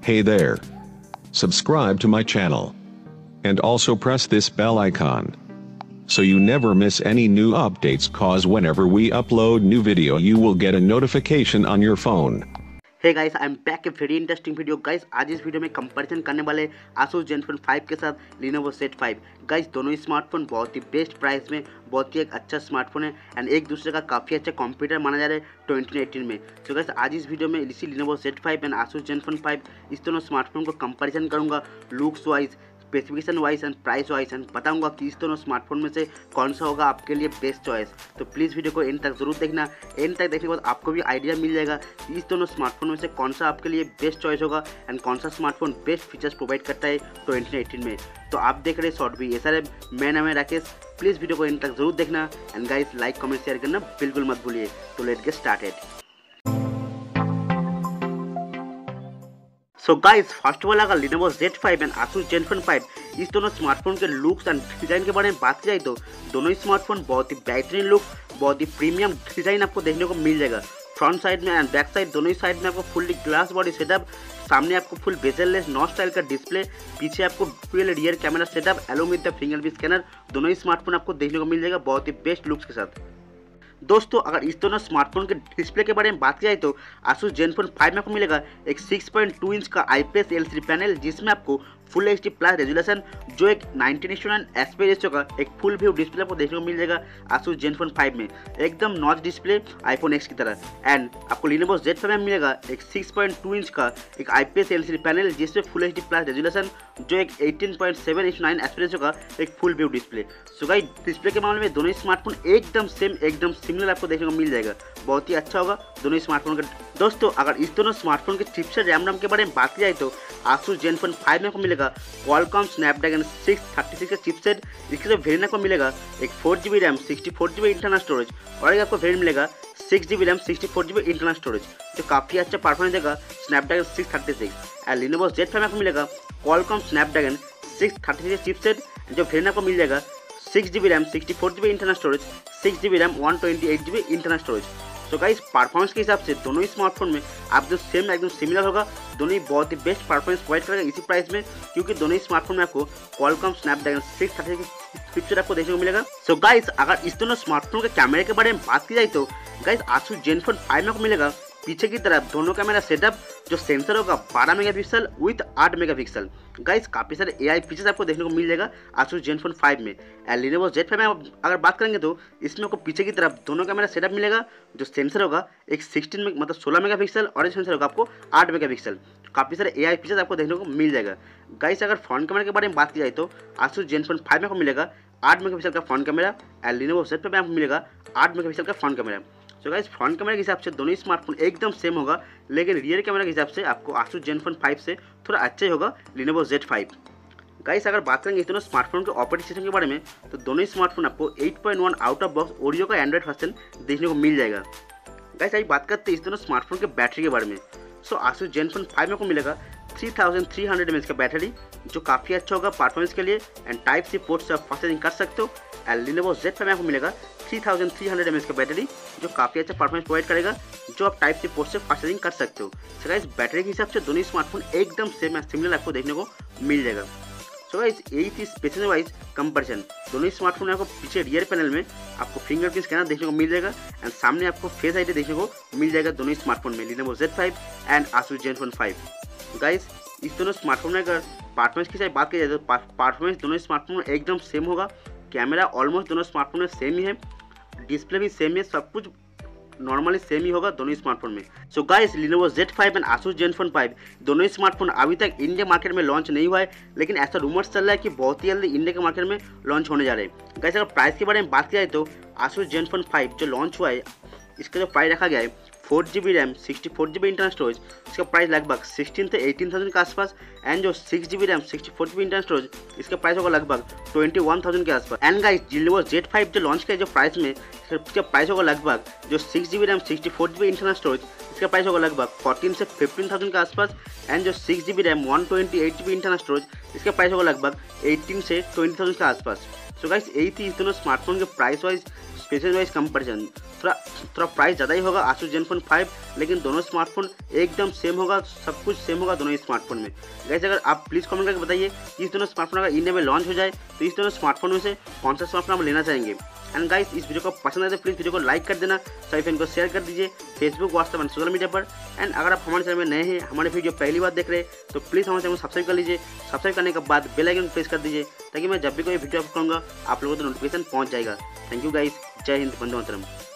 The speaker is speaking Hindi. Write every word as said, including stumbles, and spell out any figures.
Hey there. Subscribe to my channel. And also press this bell icon. So you never miss any new updates, cause whenever we upload new video you will get a notification on your phone. Hey guys, I am back a very interesting video. Guys आज इस वीडियो में कंपैरिजन करने वाले Asus Zenfone फाइव के साथ Lenovo Z फाइव। गाइस दोनों ही स्मार्टफोन बहुत ही बेस्ट प्राइस में, बहुत ही एक अच्छा स्मार्टफोन है एंड एक दूसरे का काफ़ी अच्छा कॉम्पिटिटर माना जा रहा है ट्वेंटी एटीन में। तो गाइस आज इस वीडियो में इसी Lenovo Z five and Asus Zenfone five इस दोनों स्मार्टफोन को कंपैरिजन करूँगा looks wise, specification wise and price wise, and बताऊंगा कि इस दोनों स्मार्टफोन में से कौन सा होगा आपके लिए बेस्ट चॉइस। तो प्लीज़ वीडियो को एंड तक जरूर देखना। एंड तक देखने के बाद आपको भी आइडिया मिल जाएगा कि इस दोनों स्मार्टफोन में से कौन सा आपके लिए बेस्ट चॉइस होगा एंड कौन सा स्मार्टफोन बेस्ट फीचर्स प्रोवाइड करता है ट्वेंटी एटीन में। तो आप देख रहे शॉर्ट भी, ये सारे मैं नाम है राकेश। प्लीज़ वीडियो को एंड तक जरूर देखना and guys like comment share करना बिल्कुल मत भूलिए। तो let's get started. So guys first of all अगर Lenovo Z five and Asus Zenfone five इस दोनों स्मार्टफोन के लुक्स एंड डिज़ाइन के बारे में बात की जाए तो दोनों ही स्मार्टफोन बहुत ही बेहतरीन लुक, बहुत ही प्रीमियम डिज़ाइन आपको देखने को मिल जाएगा। फ्रंट साइड में एंड बैक साइड दोनों ही साइड में आपको फुल्ली ग्लास बॉडी सेटअप, सामने आपको फुल बेजललेस नॉच स्टाइल का डिस्प्ले, पीछे आपको dual rear camera setup along with the fingerprint scanner. दोनों ही स्मार्टफोन आपको देखने को मिल जाएगा बहुत ही बेस्ट लुक्स के साथ। दोस्तों अगर इस दोनों स्मार्टफोन के डिस्प्ले के बारे में बात की जाए तो Asus Zenfone फाइव में आपको मिलेगा एक सिक्स पॉइंट टू इंच का आईपीएस एलसीडी पैनल, जिसमें आपको फुल एचडी प्लस रेजोल्यूशन जो एक नाइनटीन इस टू नाइन एस्पेक्ट रेशियो का एक फुल व्यू डिस्प्ले आपको देखने को मिल जाएगा Asus Zenfone फाइव में, एकदम नॉच डिस्प्ले आईफोन एक्स की तरह। एंड आपको Lenovo Z फाइव में मिलेगा एक सिक्स पॉइंट टू इंच का एक आईपीएस एलसीडी पैनल, जिसमें फुल एचडी प्लस रेजोल्यूशन जो एक eighteen point seven is to nine aspect ratio का एक full view display. So guys display के मामले में दोनों ही स्मार्टफोन एकदम सेम, एकदम सिमिलर आपको देखने को मिल जाएगा, बहुत ही अच्छा होगा दोनों ही स्मार्टफोन का। दोस्तों अगर इस दोनों स्मार्टफोन के चिपसेट रैम रैम के बारे में बात की जाए तो Asus Zenfone फाइव में आपको मिलेगा Qualcomm Snapdragon six thirty six का चिपसेट। इसके जो वेरिएंट आपको मिलेगा एक four G B RAM sixty four G B internal storage, और एक आपको वेरिएंट मिलेगा six G B RAM sixty four G B internal storage, जो काफ़ी अच्छा परफॉर्मेंस देगा Snapdragon six thirty six. And Lenovo Z five में आपको मिलेगा Qualcomm Snapdragon six thirty six chipset, जो वेरिएंट आपको मिल जाएगा six G B RAM sixty four G B internal storage, six G B RAM one twenty eight G B internal storage. तो गाइस परफॉर्मेंस के हिसाब से दोनों ही स्मार्टफोन में आप जो सेम एकदम सिमिलर होगा, दोनों ही बहुत ही बेस्ट परफॉर्मेंस प्रोवाइड करेगा इसी प्राइस में, क्योंकि दोनों ही स्मार्टफोन में आपको Qualcomm Snapdragon six thirty six chipset आपको देखने को मिलेगा। सो so गाइस अगर इस दोनों स्मार्टफोन के कैमरे के बारे में बात की जाए तो गाइस Asus Zenfone फाइव में आपको मिलेगा पीछे की तरफ दोनों कैमरा सेटअप, जो सेंसर होगा बारह मेगापिक्सल विथ आठ मेगापिक्सल। गाइस काफ़ी सारे एआई फीचर्स आपको देखने को मिल जाएगा Asus Zenfone फाइव में। एंड Lenovo Z फाइव में अगर बात करेंगे तो इसमें आपको पीछे की तरफ दोनों कैमरा सेटअप मिलेगा, जो सेंसर होगा एक सिक्सटीन में मतलब सोलह मेगापिक्सल, और एक सेंसर होगा आपको आठ मेगापिक्सल। काफ़ी सारे एआई फीचर्स आपको देखने को मिल जाएगा। गाइस अगर फ्रंट कैमरा के बारे में बात की जाए तो Asus Zenfone फाइव में आपको मिलेगा आठ मेगापिक्सल का front camera, and Lenovo Z five में आपको मिलेगा आठ मेगापिक्सल का front camera. So guys front camera के हिसाब से दोनों ही स्मार्टफोन एकदम सेम होगा, लेकिन रियर कैमरा के हिसाब से आपको Asus Zenfone फाइव से थोड़ा अच्छा ही होगा Lenovo Z फाइव। गाइस अगर बात करेंगे इस दोनों स्मार्टफोन के ऑपरेटिंग सिस्टम के बारे में तो दोनों ही स्मार्टफोन आपको eight point one out of box Oreo का एंड्रॉइड वर्जन देखने को मिल जाएगा। गाइस आज बात करते हैं इस दोनों स्मार्टफोन के बैटरी के बारे में। सो Asus Zenfone फाइव में आपको मिलेगा three thousand three hundred M H का बैटरी, जो काफ़ी अच्छा होगा परफॉर्मेंस के लिए, एंड टाइप सी पोर्ट से आप फास्ट चार्जिंग कर सकते हो। एंड Lenovo Z फाइव में आपको मिलेगा three thousand three hundred M H का बैटरी, जो काफ़ी अच्छा परफॉर्मेंस प्रोवाइड करेगा, जो आप टाइप सी पोर्ट से फास्ट चार्जिंग कर सकते हो। सो गाइस बैटरी के हिसाब से दोनों स्मार्टफोन एकदम सेम सिमिलर आपको देखने को मिल जाएगा। सो गाइस यही थी स्पेशल वाइज कंपैरिजन। दोनों ही स्मार्टफोन में आपको पीछे रियर पैनल में आपको फिंगरप्रिंट स्कैनर देखने को मिल जाएगा, एंड सामने आपको फेस आईडी देखने को मिल जाएगा दोनों ही स्मार्टफोन में Lenovo Z five and Asus Zenfone five. Guys इस दोनों स्मार्टफोन में अगर परफॉर्मेंस की बात की जाए तो परफॉर्मेंस दोनों स्मार्टफोन में एकदम सेम होगा। कैमरा ऑलमोस्ट दोनों स्मार्टफोन में सेम ही है, डिस्प्ले भी सेम है, सब कुछ नॉर्मली सेम ही होगा दोनों ही स्मार्टफोन में। So guys Lenovo Z five and Asus Zenfone five दोनों ही स्मार्टफोन अभी तक इंडिया मार्केट में लॉन्च नहीं हुआ है, लेकिन ऐसा रूमर्स चल रहा है कि बहुत ही जल्दी इंडिया के मार्केट में लॉन्च होने जा रहे हैं। गाइस अगर प्राइस के बारे में बात की जाए तो Asus Zenfone फाइव जो लॉन्च हुआ है, इसका जो प्राइस रखा गया है four G B RAM sixty four G B internal storage, इसका प्राइस लगभग सिक्सटीन से एटीन थाउजेंड के आसपास। एंड जो six G B RAM sixty four G B internal storage, इसका प्राइस होगा लगभग ट्वेंटी वन थाउजेंड के आसपास। And guys Lenovo Z five जो लॉन्च किया जो प्राइस में, इसका प्राइस होगा लगभग जो six G B RAM sixty four G B internal storage, इसका प्राइस होगा लगभग फोर्टीन से फिफ्टीन थाउजेंड के आसपास। एंड जो six G B RAM one twenty eight G B internal storage, इसका प्राइस होगा लगभग एटीन से ट्वेंटी थाउजेंड के आसपास। सो गाइस यही थी इस दोनों स्मार्टफोन के price wise, special wise comparison थोड़ा थोड़ा प्राइस ज़्यादा ही होगा Asus Zenfone फाइव, लेकिन दोनों स्मार्टफोन एकदम सेम होगा, सब कुछ सेम होगा दोनों स्मार्टफोन में। गाइस अगर आप प्लीज़ कमेंट करके बताइए कि इस दोनों स्मार्टफोन अगर इंडिया में लॉन्च हो जाए तो इस दोनों स्मार्टफोन में से कौन सा स्मार्टफोन आप लेना चाहेंगे। एंड गाइस इस वीडियो को पसंद आए तो प्लीज़ वीडियो को लाइक कर देना, सभी फ्रेंड को शेयर कर दीजिए Facebook, WhatsApp and social media पर। एंड अगर आप हमारे चैनल में नए हैं, हमारे वीडियो पहली बार देख रहे हैं तो प्लीज़ हमारे चैनल को सब्सक्राइब कर लीजिए। सब्सक्राइब करने के बाद बेल आइकन प्रेस कर दीजिए ताकि मैं जब भी कोई वीडियो अपलोड करूँगा आप लोगों को नोटिफिकेशन पहुँच जाएगा। थैंक यू गाइस, जय हिंद, वंदे मातरम।